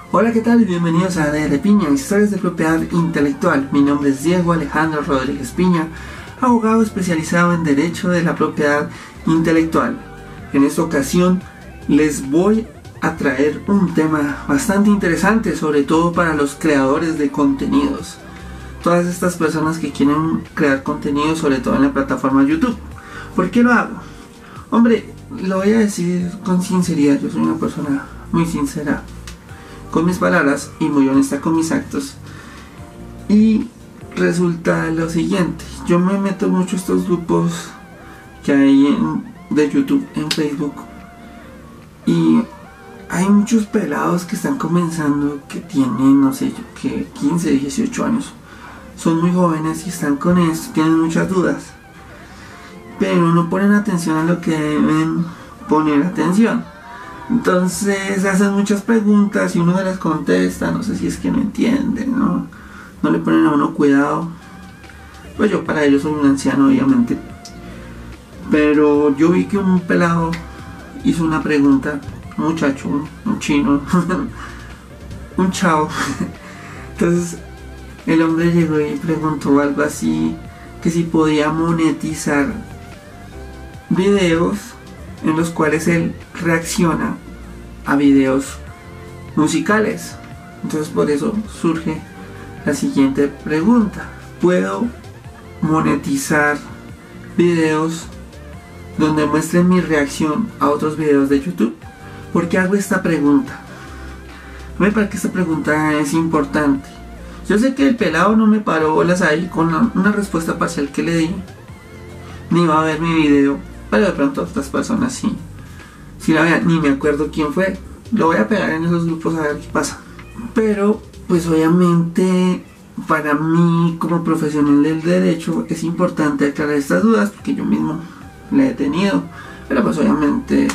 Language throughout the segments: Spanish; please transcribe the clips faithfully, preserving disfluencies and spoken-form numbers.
Hola, ¿qué tal? Bienvenidos a D R Piña, Historias de Propiedad Intelectual. Mi nombre es Diego Alejandro Rodríguez Piña, abogado especializado en Derecho de la Propiedad Intelectual. En esta ocasión les voy a traer un tema bastante interesante, sobre todo para los creadores de contenidos. Todas estas personas que quieren crear contenido, sobre todo en la plataforma YouTube. ¿Por qué lo hago? Hombre, lo voy a decir con sinceridad. Yo soy una persona muy sincera con mis palabras y muy honesta con mis actos. Y resulta lo siguiente: yo me meto mucho a estos grupos que hay en, de YouTube, en Facebook, y hay muchos pelados que están comenzando, que tienen, no sé yo, que quince, dieciocho años. Son muy jóvenes y están con esto, tienen muchas dudas, pero no ponen atención a lo que deben poner atención. Entonces hacen muchas preguntas y uno se las contesta. No sé si es que no entienden, no, no le ponen a uno cuidado. Pues yo para ellos soy un anciano, obviamente, pero yo vi que un pelado hizo una pregunta, un muchacho, un chino, un chavo. Entonces el hombre llegó y preguntó algo así, que si podía monetizar videos en los cuales él reacciona a videos musicales. Entonces por eso surge la siguiente pregunta: ¿puedo monetizar videos donde muestre mi reacción a otros videos de YouTube? ¿Por qué hago esta pregunta? Me parece que esta pregunta es importante. Yo sé que el pelado no me paró bolas ahí con una, una respuesta parcial que le di, ni va a ver mi video, pero de pronto otras personas sí. Si la vean, ni me acuerdo quién fue. Lo voy a pegar en esos grupos a ver qué pasa. Pero pues obviamente para mí como profesional del derecho es importante aclarar estas dudas, porque yo mismo la he tenido. Pero pues obviamente,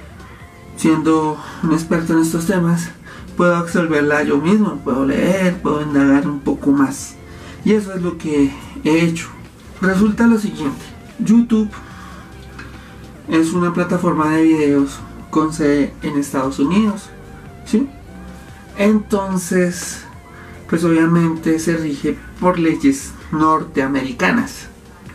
siendo un experto en estos temas, puedo absolverla yo mismo, puedo leer, puedo indagar un poco más. Y eso es lo que he hecho. Resulta lo siguiente: YouTube es una plataforma de videos con sede en Estados Unidos, ¿sí? Entonces, pues obviamente se rige por leyes norteamericanas.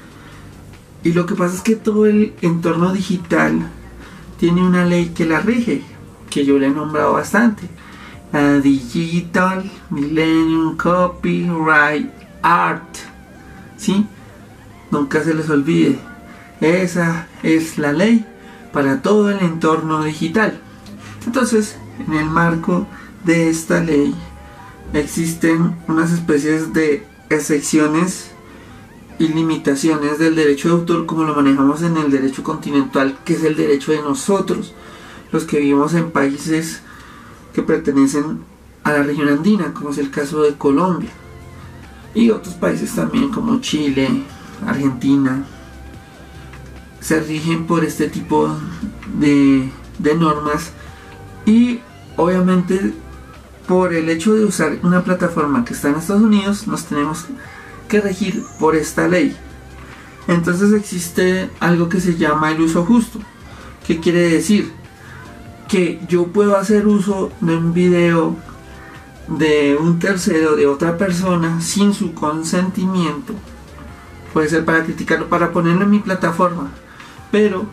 Y lo que pasa es que todo el entorno digital tiene una ley que la rige, que yo le he nombrado bastante: la Digital Millennium Copyright Act, ¿sí? Nunca se les olvide. Esa es la ley para todo el entorno digital. Entonces, en el marco de esta ley existen unas especies de excepciones y limitaciones del derecho de autor, como lo manejamos en el derecho continental, que es el derecho de nosotros, los que vivimos en países que pertenecen a la región andina, como es el caso de Colombia, y otros países también como Chile, Argentina. Se rigen por este tipo de, de normas, y obviamente por el hecho de usar una plataforma que está en Estados Unidos nos tenemos que regir por esta ley. Entonces existe algo que se llama el uso justo. ¿Qué quiere decir? Que yo puedo hacer uso de un video de un tercero, de otra persona, sin su consentimiento. Puede ser para criticarlo, para ponerlo en mi plataforma, pero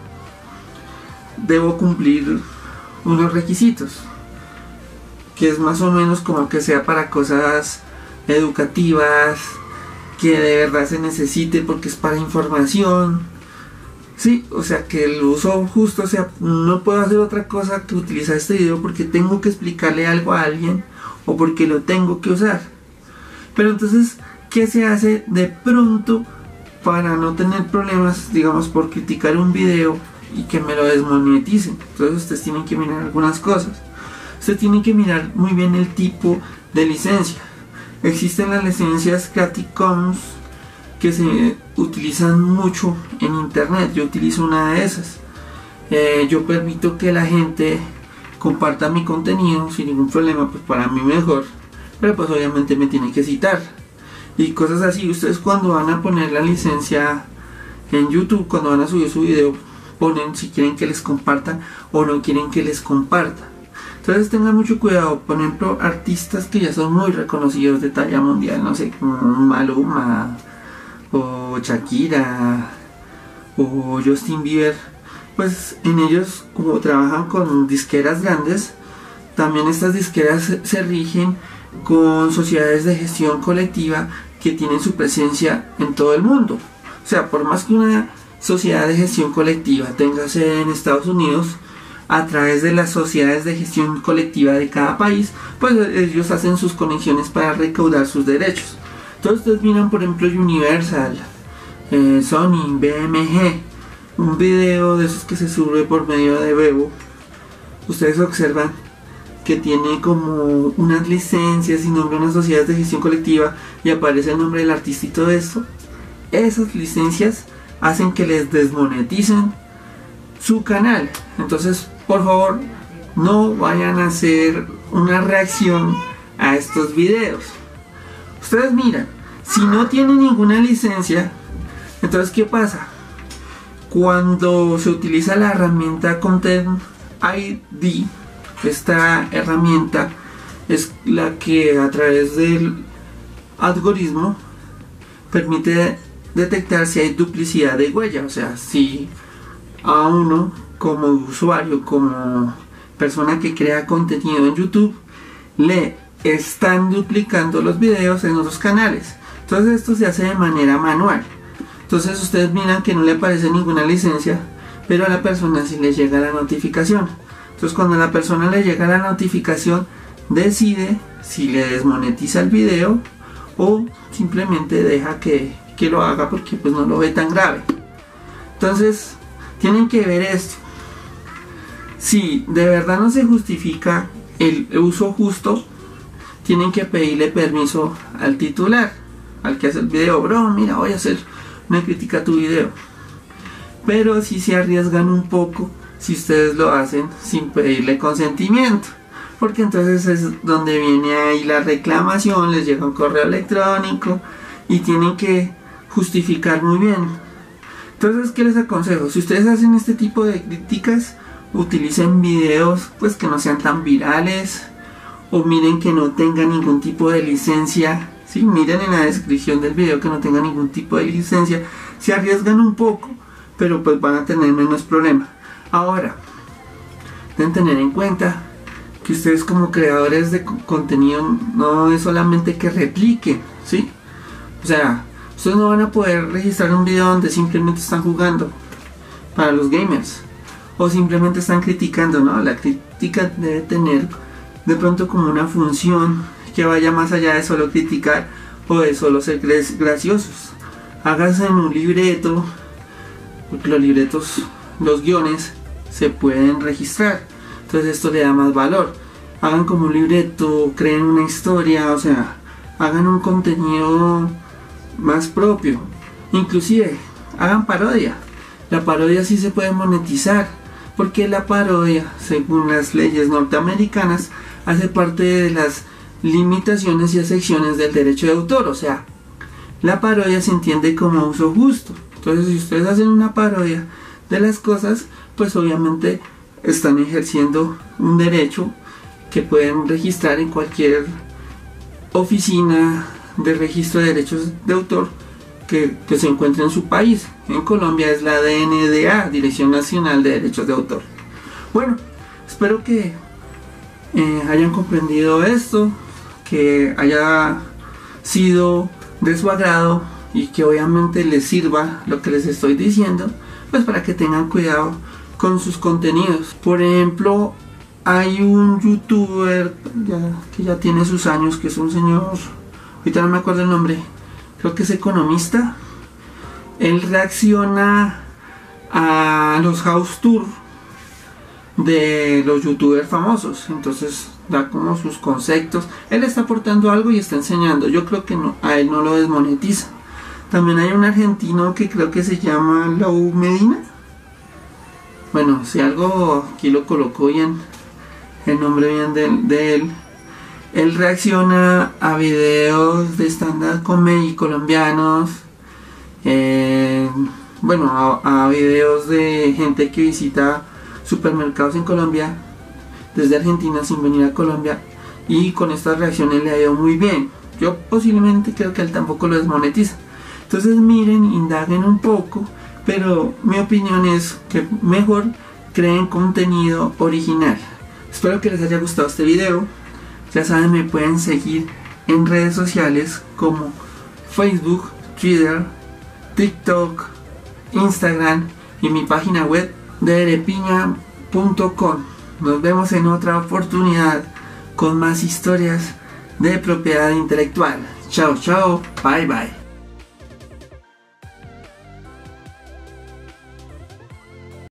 debo cumplir unos requisitos, que es más o menos como que sea para cosas educativas, que de verdad se necesite porque es para información, sí, o sea que el uso justo, o sea, no puedo hacer otra cosa que utilizar este video porque tengo que explicarle algo a alguien o porque lo tengo que usar. Pero entonces, ¿qué se hace de pronto para no tener problemas, digamos, por criticar un video y que me lo desmoneticen? Entonces ustedes tienen que mirar algunas cosas. Ustedes tienen que mirar muy bien el tipo de licencia. Existen las licencias Creative Commons que se utilizan mucho en internet. Yo utilizo una de esas. Eh, yo permito que la gente comparta mi contenido sin ningún problema, pues para mí mejor, pero pues obviamente me tienen que citar y cosas así. Ustedes cuando van a poner la licencia en YouTube, cuando van a subir su video, ponen si quieren que les comparta o no quieren que les comparta. Entonces tengan mucho cuidado. Por ejemplo, artistas que ya son muy reconocidos de talla mundial, no sé, como Maluma o Shakira o Justin Bieber, pues en ellos, como trabajan con disqueras grandes, también estas disqueras se, se rigen con sociedades de gestión colectiva que tienen su presencia en todo el mundo. O sea, por más que una sociedad de gestión colectiva tenga sede en Estados Unidos, a través de las sociedades de gestión colectiva de cada país, pues ellos hacen sus conexiones para recaudar sus derechos. Entonces ustedes miran, por ejemplo, Universal, eh, Sony, B M G, un video de esos que se sube por medio de Vevo, ustedes observan que tiene como unas licencias y nombra unas sociedades de gestión colectiva y aparece el nombre del artista y todo esto. Esas licencias hacen que les desmoneticen su canal. Entonces, por favor, no vayan a hacer una reacción a estos videos. Ustedes miran, si no tienen ninguna licencia, entonces ¿qué pasa? Cuando se utiliza la herramienta Content I D, esta herramienta es la que a través del algoritmo permite detectar si hay duplicidad de huella, o sea, si a uno como usuario, como persona que crea contenido en YouTube, le están duplicando los videos en otros canales. Entonces esto se hace de manera manual. Entonces ustedes miran que no le aparece ninguna licencia, pero a la persona sí le llega la notificación. Entonces cuando a la persona le llega la notificación, decide si le desmonetiza el video o simplemente deja que, que lo haga porque pues no lo ve tan grave. Entonces tienen que ver esto. Si de verdad no se justifica el uso justo, tienen que pedirle permiso al titular, al que hace el video. Bro, mira, voy a hacer una crítica a tu video. Pero si se arriesgan un poco si ustedes lo hacen sin pedirle consentimiento, porque entonces es donde viene ahí la reclamación, les llega un correo electrónico y tienen que justificar muy bien. Entonces, ¿qué les aconsejo? Si ustedes hacen este tipo de críticas, utilicen videos pues que no sean tan virales, o miren que no tenga ningún tipo de licencia. ¿Sí? Miren en la descripción del video que no tenga ningún tipo de licencia. Se arriesgan un poco, pero pues van a tener menos problema. Ahora, deben tener en cuenta que ustedes como creadores de contenido no es solamente que repliquen, ¿sí? O sea, ustedes no van a poder registrar un video donde simplemente están jugando para los gamers o simplemente están criticando, ¿no? La crítica debe tener de pronto como una función que vaya más allá de solo criticar o de solo ser graciosos. Háganse en un libreto, porque los libretos, los guiones se pueden registrar, entonces esto le da más valor. Hagan como un libreto, creen una historia, o sea, hagan un contenido más propio. Inclusive hagan parodia. La parodia sí se puede monetizar, porque la parodia, según las leyes norteamericanas, hace parte de las limitaciones y excepciones del derecho de autor. O sea, la parodia se entiende como uso justo. Entonces, si ustedes hacen una parodia de las cosas, pues obviamente están ejerciendo un derecho que pueden registrar en cualquier oficina de registro de derechos de autor que, que se encuentre en su país. En Colombia es la D N D A, Dirección Nacional de Derechos de Autor. Bueno, espero que eh, hayan comprendido esto, que haya sido de su agrado y que obviamente les sirva lo que les estoy diciendo, pues para que tengan cuidado con sus contenidos. Por ejemplo, hay un youtuber ya, que ya tiene sus años, que es un señor, ahorita no me acuerdo el nombre, creo que es economista. Él reacciona a los house tour de los youtubers famosos, entonces da como sus conceptos. Él está aportando algo y está enseñando. Yo creo que no, a él no lo desmonetiza. También hay un argentino que creo que se llama Lau Medina. Bueno, si algo aquí lo colocó bien, el nombre bien de, de él. Él reacciona a videos de stand-up comedy colombianos, eh, bueno, a, a videos de gente que visita supermercados en Colombia, desde Argentina sin venir a Colombia, y con estas reacciones le ha ido muy bien. Yo posiblemente creo que él tampoco lo desmonetiza. Entonces miren, indaguen un poco, pero mi opinión es que mejor creen contenido original. Espero que les haya gustado este video. Ya saben, me pueden seguir en redes sociales como Facebook, Twitter, TikTok, Instagram y mi página web de erepiña punto com. Nos vemos en otra oportunidad con más historias de propiedad intelectual. Chao, chao, bye bye.